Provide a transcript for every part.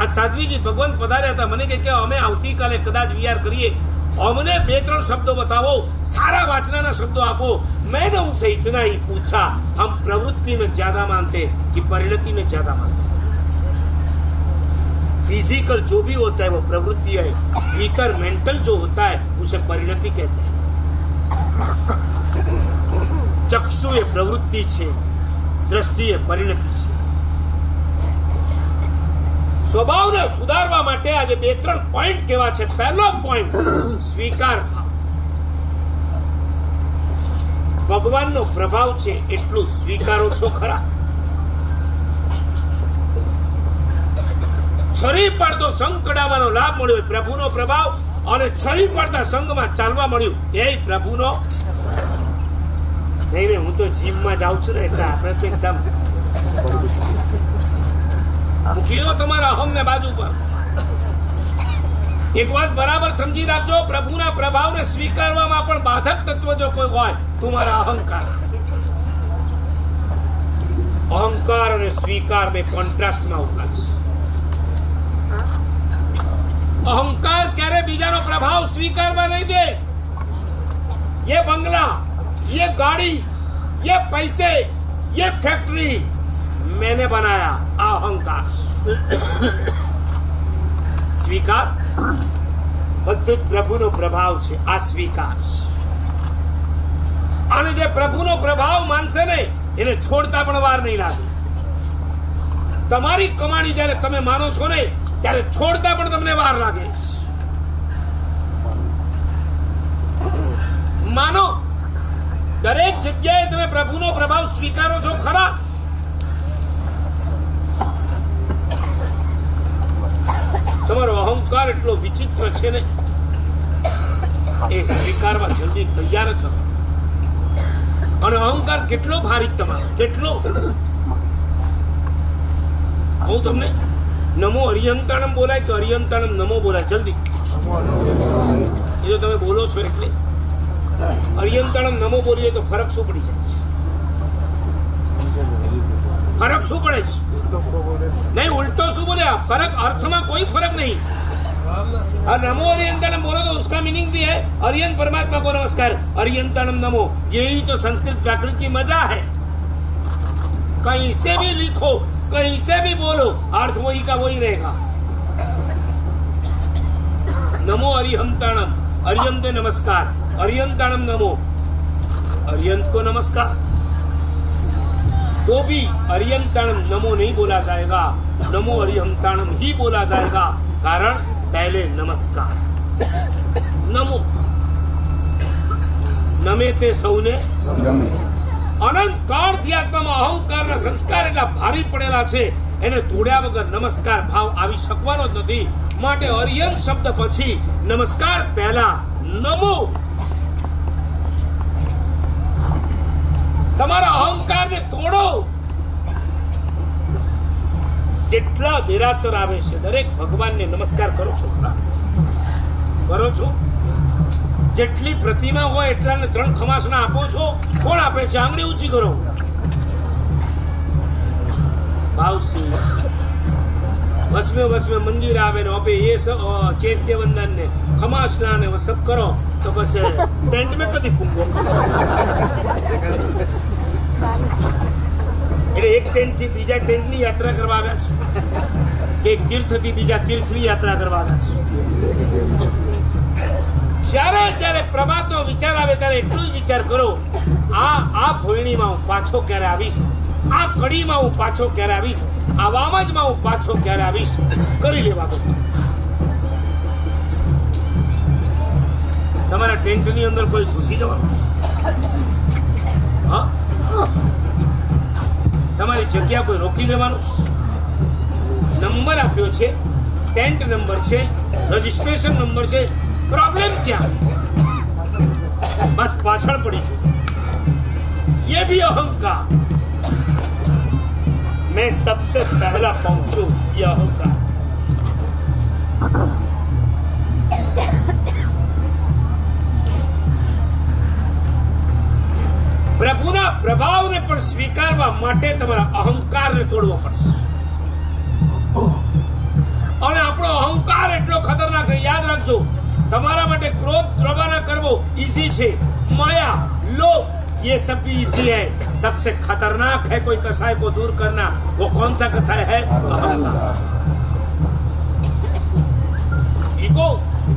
આ સાધ્વીજી ભગવાન પધાર્યા હતા, મને કે અમે આવતીકાલે કદાચ વિચાર કરીએ, અમને 2-3 શબ્દો बताओ, सारा वाचना शब्दों आपो। मैंने उनसे इतना ही पूछा, हम प्रवृत्ति में ज्यादा मानते कि परिणति में ज्यादा मानते? फिजिकल जो भी होता है वो प्रवृत्ति है, भीतर मेंटल जो होता है उसे परिणति कहते हैं। चक्षु ये प्रवृत्ति है, दृष्टि ये परिणति है। स्वभावने सुधारवा माटे आज 2-3 पॉइंट केवा छे। पहलो पॉइंट स्वीकार भाव। भगवाननो प्रभाव छे एटलू स्वीकारो छो खरा? छरी पाडतो संग कडावानो लाभ मळ्यो, प्रभुनो प्रभाव, અને છરી પડતા સંઘમાં ચાલવા મળ્યું એ પ્રભુનો નહીં. હું તો જીમમાં જાઉં છું ને એટલે આપણે તો એકદમ મૂકી દો તમારા અહમને બાજુ પર. એક વાત બરાબર સમજી રાખજો, પ્રભુના પ્રભાવને સ્વીકારવામાં પણ બાધક તત્વ જો કોઈ હોય, તમારા અહંકાર. અહંકાર અને સ્વીકાર બે કોન્ટ્રાસ્ટમાં ઉભા છે. अहंकार क्यारे बीजानो प्रभाव स्वीकारवा नहीं दे. ये बंगला, ये गाड़ी, ये पैसे, ये फैक्ट्री मैंने बनाया, अहंकार. स्वीकार બધું પ્રભુનો પ્રભાવ છે, આ સ્વીકાર. અને જે પ્રભુનો પ્રભાવ માનશે ને એને છોડતા પણ વાર નહીં લાગે. તમારી કમાણી જ્યારે તમે માનો છો ને ત્યારે છોડતા પણ તમને વાર લાગે. માનો દરેક જગ્યાએ તમે પ્રભુનો પ્રભાવ સ્વીકારો છો ખરા? તમારો અહંકાર એટલો વિચિત્ર છે ને, એ સ્વીકારવા જલ્દી તૈયાર જ નથી. અને અહંકાર કેટલો ભારી તમારો, કેટલો. હું તમને નમો અરિયંતાણમ બોલાય કે અરિયંતાણમ નમો બોલાય? જલ્દી એ તો તમે બોલો છો એટલે. અરિયંતાણમ નમો બોલીએ તો ફરક શું પડી જાય? ફરક શું પડે છે? નહીં, ઉલ્ટો શું बोले? फर्क अर्थ में कोई फर्क नहीं. और नमो अरियंताणम बोलो तो उसका मीनिंग भी है अरियंत परमात्मा को नमस्कार, अरियंताणम नमो. यही तो संस्कृत प्राकृत की मजा है. कहीं से भी लिखो, कहीं से भी बोलो, अर्थ वही का वही रहेगा. नमो अरिहंताणम, अरियंत नमस्कार, अरियंताणम नमो, अरियंत को नमस्कार. तो भी अरियंताणम नमो नहीं बोला जाएगा, नमो अरिहंताणम ही बोला जाएगा. कारण पहले नमस्कार, नमो. नमे ते सौने अनंत काળથી આત્મામાં અહંકારના સંસ્કાર એટલા ભારી પડેલા છે, એને તોડ્યા વગર નમસ્કાર ભાવ આવી શકવાનો જ નથી. માટે અરિયંત શબ્દ પછી નમસ્કાર પહેલા નમો. તમારા અહંકારને તોડો. જેટલા દેરાસર આવે છે દરેક ભગવાનને નમસ્કાર કરો છો ખરા? કરો છો? જેટલી પ્રતિમા હોય એટલાને 3 ખમાસના આપો છો? કોણ આપે છે? આંગળી ઊંચી કરો. ભાવસી વસમે મંદિર આવે ને આપે એ ચૈત્ય વંદન ને ખમાસના ને સબ કરો તો બસ ટેન્ટ में કદી પૂંગો. એટલે એક ટેન્ટ થી બીજા ટેન્ટ ની યાત્રા કરવા આવ્યા છે, એક તીર્થ થી બીજા તીર્થ ની યાત્રા કરવા આવ્યા છે. જ્યારે પ્રભાતનો વિચાર આવે ત્યારે એટલું જ વિચાર કરો, આ ભોયણીમાં હું પાછો ક્યારે આવીશ, આ કડીમાં હું પાછો ક્યારે આવીશ, આ વામજમાં હું પાછો ક્યારે આવીશ. કરી લેવા દો. તમારા ટેન્ટની અંદર કોઈ ઘૂસી જવાનું? હા, તમારી જગ્યા કોઈ રોકી લેવાનું? નંબર આપ્યો છે, ટેન્ટ નંબર છે, રજીસ્ટ્રેશન નંબર છે. प्रॉब्लम क्या? बस पाछड़ पड़ी छू. ये भी अहंकार. मैं सबसे पहला पहुंचू, ये अहंकार. प्रभुना प्रभावने पण स्वीकारवा माटे તમારા અહંકારને તોડવો પડશે. રાખજો. તમારા માટે ક્રોધ રવાના કરવો ઈઝી છે. माया लोभ ये सब भी इजी है. सबसे खतरनाक है कोई कसाय को दूर करना. वो कौन सा कसाय है? अहंकार, ईगो.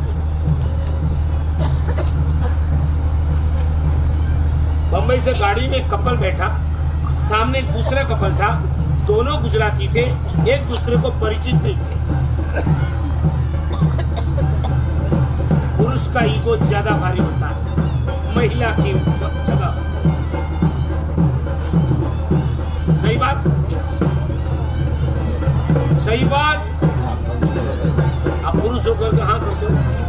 बंबई से गाड़ी में एक कपल बैठा, सामने एक दूसरा कपल था. दोनों गुजराती थे, एक दूसरे को परिचित नहीं थे. पुरुष का ईगो ज्यादा भारी होता है महिला की जगह. सही बात, सही बात. आप पुरुष होकर हाँ करते हो.